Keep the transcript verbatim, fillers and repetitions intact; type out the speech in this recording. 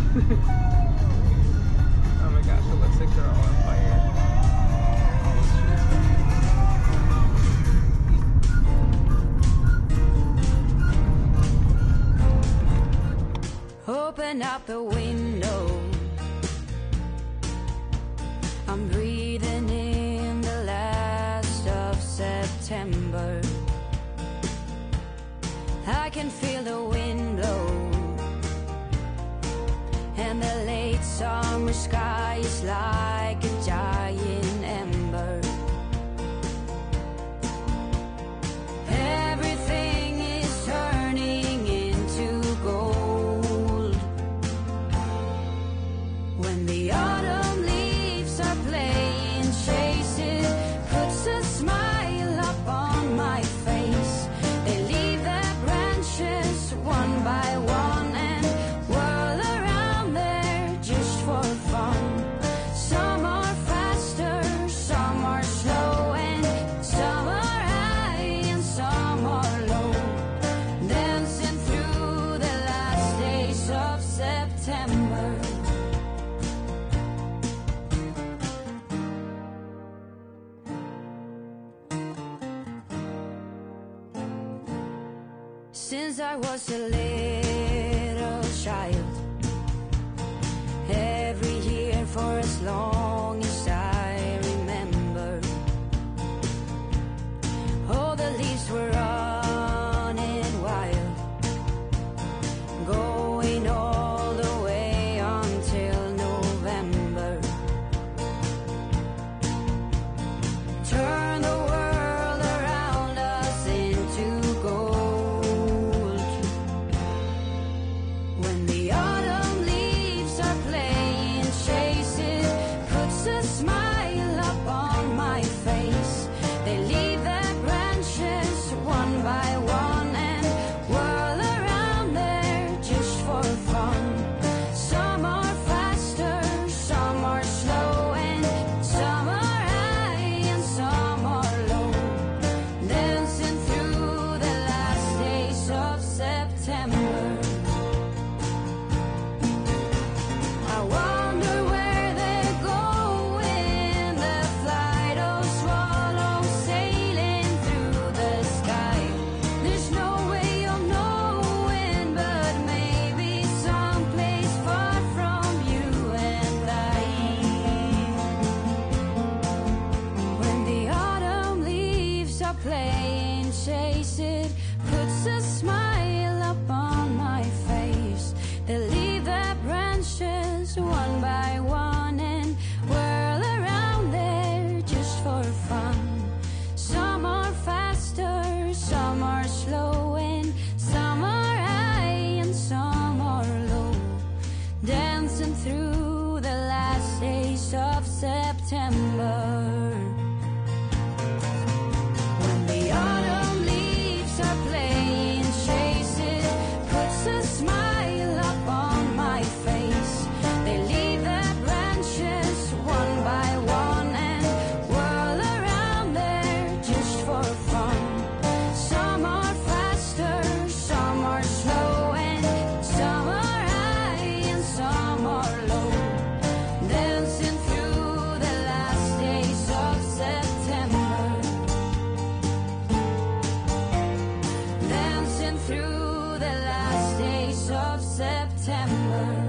Oh my gosh, it looks like they're all on fire. Open up the window. I'm breathing in the last of September. I can feel the wind blow, and the late summer sky is like a giant ember. Everything is turning into gold. When the autumn leaves are playing chase, it puts a smile up on my face. They leave their branches one by one and whirl around there just for fun. Some are faster, some are slow, and some are high and some are low, dancing through the last days of September. Since I was a little child, every year for as long as I remember, all the leaves were running wild, going all the way until November. Turn the world around us into gold. When the autumn leaves are playing chase, it puts a smile up on my face. They leave their branches one by one and whirl around there just for fun. Some are faster, some are slow, and some are high and some are low, dancing through the last days of September. I wonder where they're going, the flight of swallows sailing through the sky. There's no way of knowing, but maybe someplace far from you and I. When the autumn leaves are playing chase, it puts a smile up on my face. They leave their branches one by one and whirl around there just for fun. Some are faster, some are slow, and some are high and some are low, dancing through the last days of September. When the autumn leaves are playing chase, it puts a smile up on my face. They leave their branches one by one and whirl around there just for fun. Some are faster, some are slow, and some are high and some are low, dancing through the last days of September. Dancing through the last days of September.